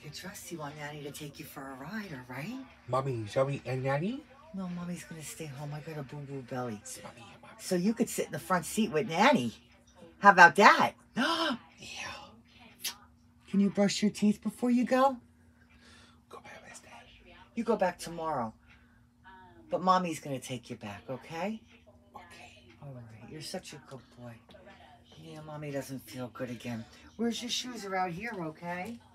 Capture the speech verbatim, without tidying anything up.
get dressed. You want Nanny to take you for a ride, all right? Mommy, shall we and Nanny? No, Mommy's gonna stay home. I got a boo-boo belly. Mommy, mommy. So you could sit in the front seat with Nanny. How about that? Yeah. Can you brush your teeth before you go? Go back Wednesday. You go back tomorrow. But Mommy's gonna take you back, okay? Okay. All right. You're such a good boy. Yeah, Mommy doesn't feel good again. Where's your shoes? Are out here, okay?